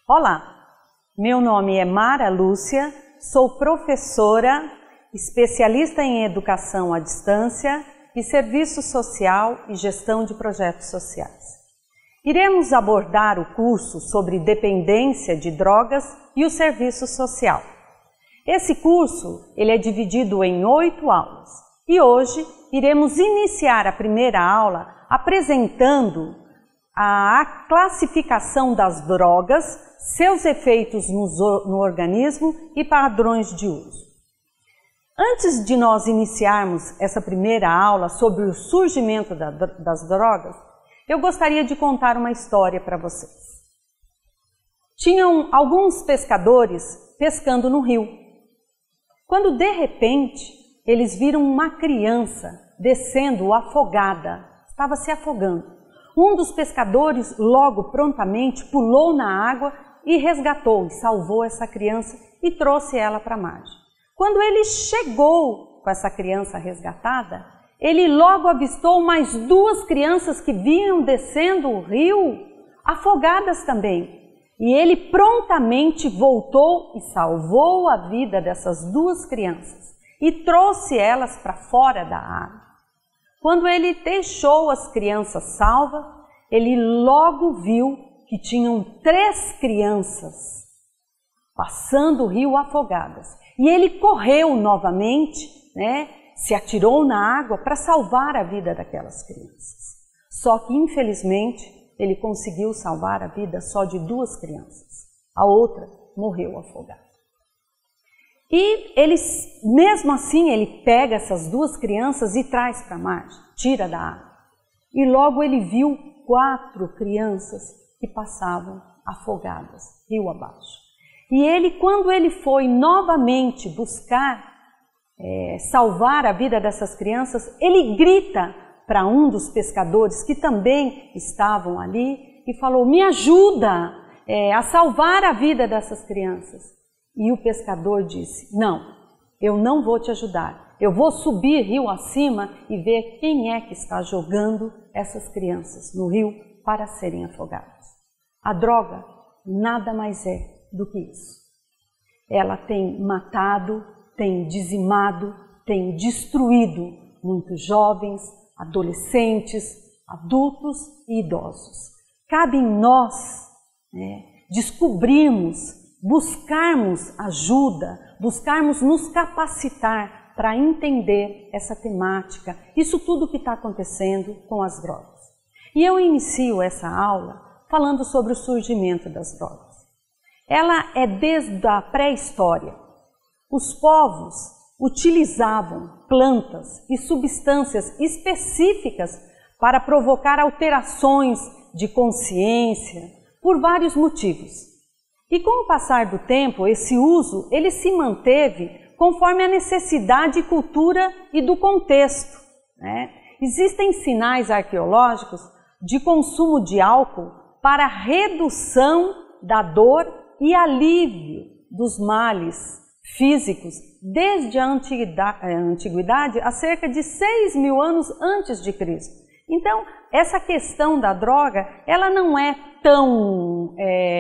Olá, meu nome é Mara Lúcia, sou professora, especialista em educação à distância e serviço social e gestão de projetos sociais. Iremos abordar o curso sobre dependência de drogas e o serviço social. Esse curso ele é dividido em 8 aulas e hoje iremos iniciar a primeira aula apresentando a classificação das drogas, seus efeitos no organismo e padrões de uso. Antes de nós iniciarmos essa primeira aula sobre o surgimento das drogas, eu gostaria de contar uma história para vocês. Tinham alguns pescadores pescando no rio, quando de repente eles viram uma criança descendo afogada, estava se afogando. Um dos pescadores logo prontamente pulou na água e resgatou e salvou essa criança e trouxe ela para a margem. Quando ele chegou com essa criança resgatada, ele logo avistou mais 2 crianças que vinham descendo o rio, afogadas também. E ele prontamente voltou e salvou a vida dessas 2 crianças e trouxe elas para fora da água. Quando ele deixou as crianças salvas, ele logo viu que tinham 3 crianças passando o rio afogadas. E ele correu novamente, se atirou na água para salvar a vida daquelas crianças. Só que, infelizmente, ele conseguiu salvar a vida só de 2 crianças. A outra morreu afogada. E ele, mesmo assim, ele pega essas 2 crianças e traz para a margem, tira da água. E logo ele viu 4 crianças que passavam afogadas, rio abaixo. E ele, quando ele foi novamente buscar salvar a vida dessas crianças, ele grita para um dos pescadores que também estavam ali e falou: me ajuda a salvar a vida dessas crianças. E o pescador disse: não, eu não vou te ajudar. Eu vou subir rio acima e ver quem é que está jogando essas crianças no rio para serem afogadas. A droga nada mais é do que isso. Ela tem matado, tem dizimado, tem destruído muitos jovens, adolescentes, adultos e idosos. Cabe em nós descobrirmos, buscarmos ajuda, buscarmos nos capacitar para entender essa temática, isso tudo que está acontecendo com as drogas. E eu inicio essa aula falando sobre o surgimento das drogas. Ela é desde a pré-história. Os povos utilizavam plantas e substâncias específicas para provocar alterações de consciência por vários motivos. E com o passar do tempo, esse uso ele se manteve conforme a necessidade e cultura e do contexto. Existem sinais arqueológicos de consumo de álcool para redução da dor e alívio dos males físicos desde a antiguidade a cerca de 6.000 anos antes de Cristo. Então, essa questão da droga, ela não é tão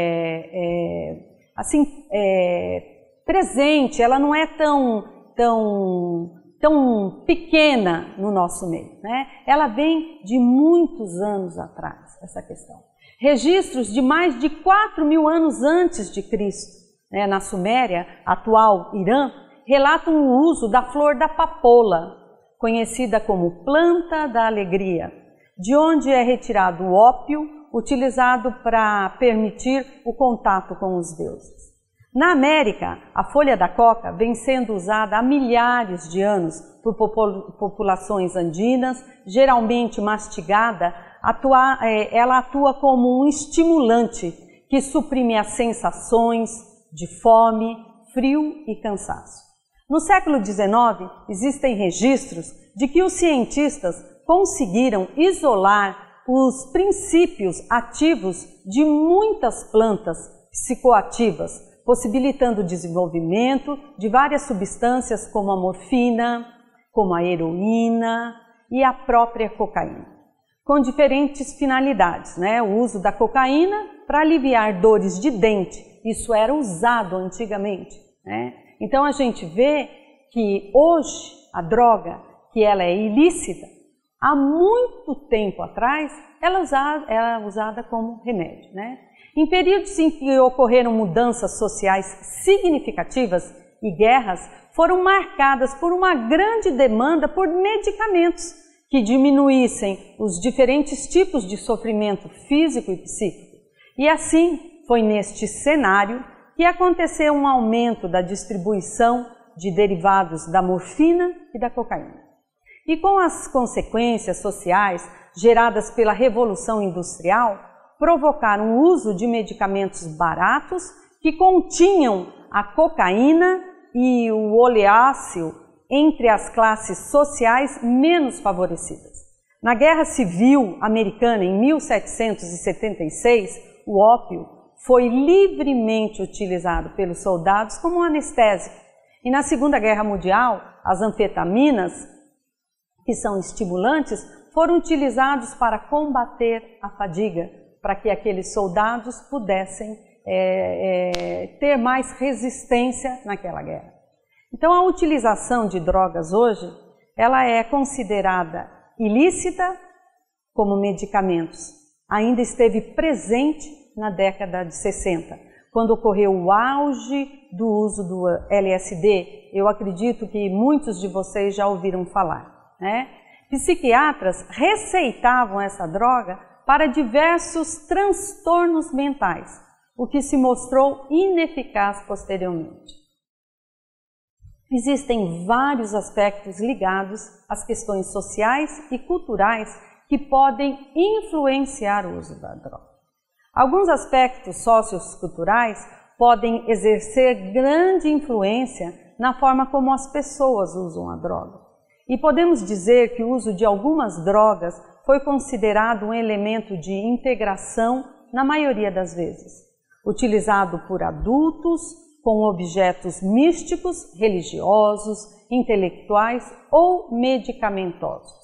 presente, ela não é tão pequena no nosso meio, Ela vem de muitos anos atrás, essa questão. Registros de mais de 4.000 anos antes de Cristo, na Suméria, atual Irã, relatam o uso da flor da papoula, conhecida como planta da alegria, de onde é retirado o ópio, utilizado para permitir o contato com os deuses. Na América, a folha da coca vem sendo usada há milhares de anos por populações andinas, geralmente mastigada, ela atua como um estimulante que suprime as sensações de fome, frio e cansaço. No século XIX, existem registros de que os cientistas conseguiram isolar os princípios ativos de muitas plantas psicoativas, possibilitando o desenvolvimento de várias substâncias como a morfina, como a heroína e a própria cocaína. com diferentes finalidades, né? O uso da cocaína para aliviar dores de dente, isso era usado antigamente, né? Então a gente vê que hoje a droga, que ela é ilícita, há muito tempo atrás ela era usada como remédio, né? Em períodos em que ocorreram mudanças sociais significativas e guerras, foram marcadas por uma grande demanda por medicamentos que diminuíssem os diferentes tipos de sofrimento físico e psíquico. E assim foi neste cenário que aconteceu um aumento da distribuição de derivados da morfina e da cocaína. E com as consequências sociais geradas pela Revolução Industrial, provocaram o uso de medicamentos baratos que continham a cocaína e o oleáceo entre as classes sociais menos favorecidas. Na Guerra Civil Americana, em 1776, o ópio foi livremente utilizado pelos soldados como um anestésico. E na Segunda Guerra Mundial, as anfetaminas, que são estimulantes, foram utilizados para combater a fadiga, para que aqueles soldados pudessem ter mais resistência naquela guerra. Então a utilização de drogas hoje, ela é considerada ilícita como medicamentos. Ainda esteve presente na década de 60, quando ocorreu o auge do uso do LSD. Eu acredito que muitos de vocês já ouviram falar, né? Psiquiatras receitavam essa droga para diversos transtornos mentais, o que se mostrou ineficaz posteriormente. Existem vários aspectos ligados às questões sociais e culturais que podem influenciar o uso da droga. Alguns aspectos socioculturais podem exercer grande influência na forma como as pessoas usam a droga. E podemos dizer que o uso de algumas drogas foi considerado um elemento de integração na maioria das vezes, utilizado por adultos com objetos místicos, religiosos, intelectuais ou medicamentosos.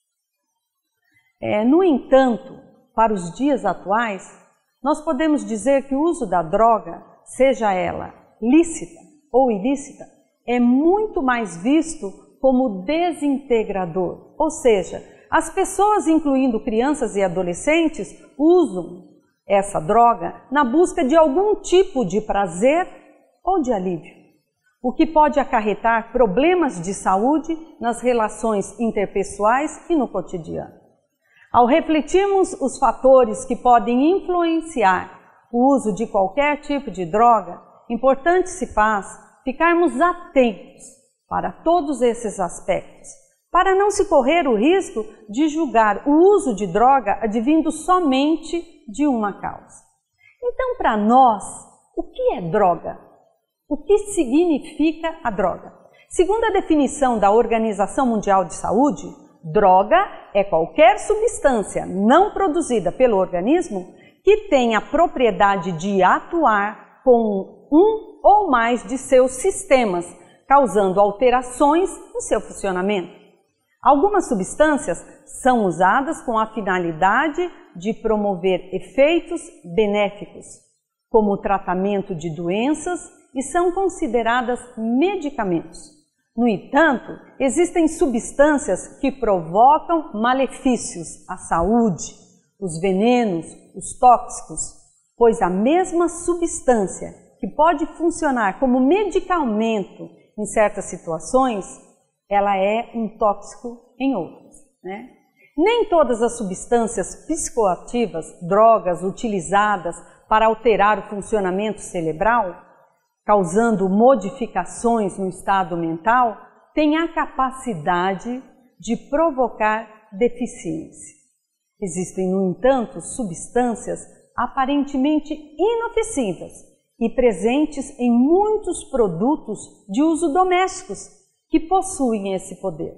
No entanto, para os dias atuais, nós podemos dizer que o uso da droga, seja ela lícita ou ilícita, é muito mais visto como desintegrador, ou seja, as pessoas, incluindo crianças e adolescentes, usam essa droga na busca de algum tipo de prazer ou de alívio, o que pode acarretar problemas de saúde nas relações interpessoais e no cotidiano. Ao refletirmos os fatores que podem influenciar o uso de qualquer tipo de droga, importante se faz ficarmos atentos para todos esses aspectos, para não se correr o risco de julgar o uso de droga advindo somente de uma causa. Então, para nós, o que é droga? O que significa a droga? Segundo a definição da Organização Mundial de Saúde, droga é qualquer substância não produzida pelo organismo que tenha a propriedade de atuar com um ou mais de seus sistemas, causando alterações no seu funcionamento. Algumas substâncias são usadas com a finalidade de promover efeitos benéficos, como o tratamento de doenças, e são consideradas medicamentos. No entanto, existem substâncias que provocam malefícios à saúde, os venenos, os tóxicos, pois a mesma substância que pode funcionar como medicamento em certas situações, ela é um tóxico em outras, né? Nem todas as substâncias psicoativas, drogas utilizadas para alterar o funcionamento cerebral, causando modificações no estado mental, têm a capacidade de provocar deficiência. Existem, no entanto, substâncias aparentemente inofensivas e presentes em muitos produtos de uso domésticos que possuem esse poder.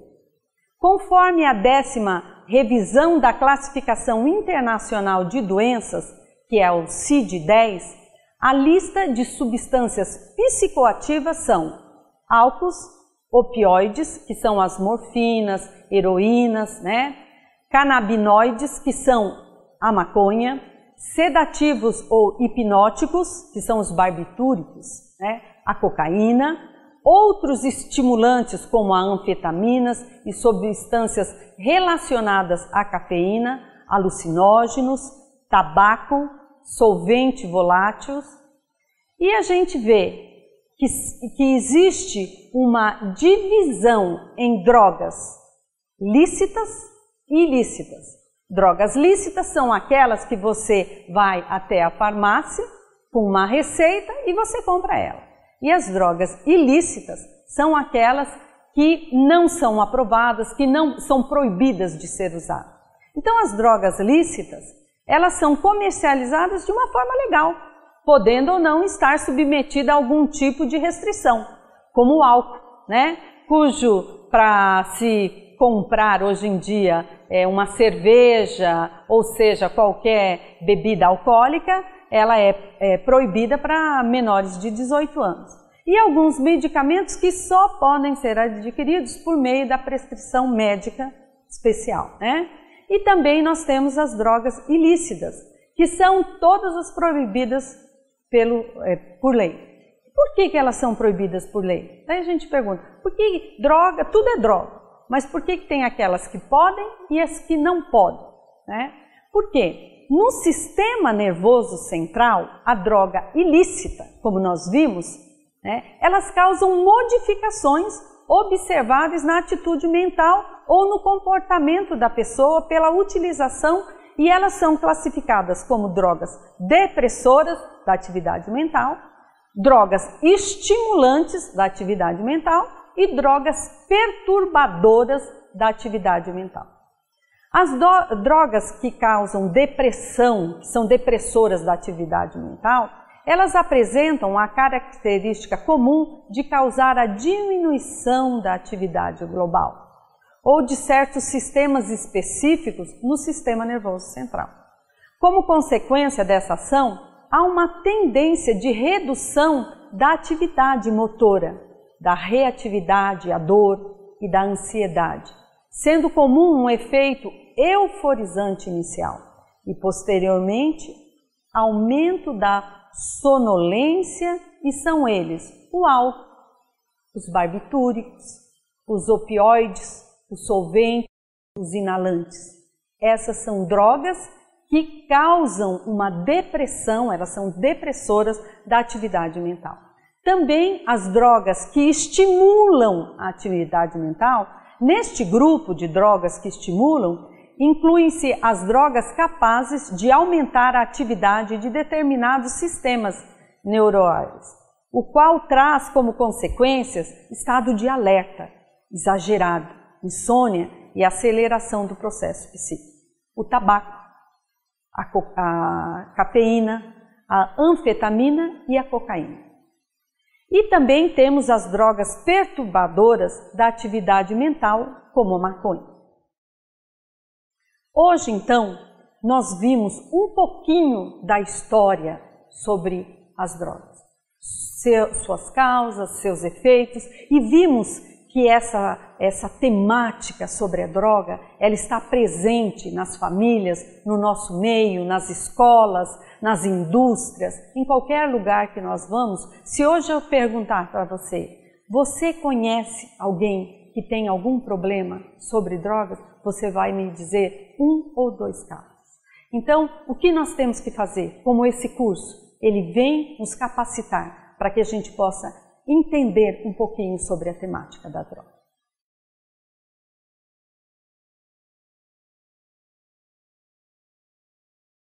Conforme a 10ª revisão da Classificação Internacional de Doenças, que é o CID-10, a lista de substâncias psicoativas são álcools, opioides, que são as morfinas, heroínas, né? canabinoides, que são a maconha, sedativos ou hipnóticos, que são os barbitúricos, né? A cocaína, outros estimulantes como a anfetaminas e substâncias relacionadas à cafeína, alucinógenos, tabaco, solvente voláteis. E a gente vê que existe uma divisão em drogas lícitas e ilícitas. Drogas lícitas são aquelas que você vai até a farmácia com uma receita e você compra ela. E as drogas ilícitas são aquelas que não são aprovadas, que não são proibidas de ser usadas. Então as drogas lícitas, elas são comercializadas de uma forma legal, podendo ou não estar submetida a algum tipo de restrição, como o álcool, né? Cujo, para se comprar hoje em dia uma cerveja, ou seja, qualquer bebida alcoólica, ela é proibida para menores de 18 anos. E alguns medicamentos que só podem ser adquiridos por meio da prescrição médica especial, né? E também nós temos as drogas ilícitas, que são todas as proibidas por lei. Por que elas são proibidas por lei? Daí a gente pergunta, por que droga, tudo é droga, mas por que tem aquelas que podem e as que não podem, né? Por quê? No sistema nervoso central, a droga ilícita, como nós vimos, né, elas causam modificações observáveis na atitude mental ou no comportamento da pessoa pela utilização, e elas são classificadas como drogas depressoras da atividade mental, drogas estimulantes da atividade mental e drogas perturbadoras da atividade mental. As drogas que causam depressão, que são depressoras da atividade mental, elas apresentam a característica comum de causar a diminuição da atividade global ou de certos sistemas específicos no sistema nervoso central. Como consequência dessa ação, há uma tendência de redução da atividade motora, da reatividade à dor e da ansiedade, sendo comum um efeito euforizante inicial e, posteriormente, aumento da sonolência, e são eles o álcool, os barbitúricos, os opioides, os solventes, os inalantes. Essas são drogas que causam uma depressão, elas são depressoras da atividade mental. Também as drogas que estimulam a atividade mental, neste grupo de drogas que estimulam, incluem-se as drogas capazes de aumentar a atividade de determinados sistemas neurais, o qual traz como consequências estado de alerta exagerado, insônia e aceleração do processo psíquico. O tabaco, a cafeína, a anfetamina e a cocaína. E também temos as drogas perturbadoras da atividade mental, como a maconha. Hoje, então, nós vimos um pouquinho da história sobre as drogas, suas causas, seus efeitos, e vimos que essa temática sobre a droga, ela está presente nas famílias, no nosso meio, nas escolas, nas indústrias, em qualquer lugar que nós vamos. Se hoje eu perguntar para você, você conhece alguém que tem algum problema sobre drogas? Você vai me dizer 1 ou 2 casos. Então, o que nós temos que fazer? Como esse curso, ele vem nos capacitar para que a gente possa entender um pouquinho sobre a temática da droga.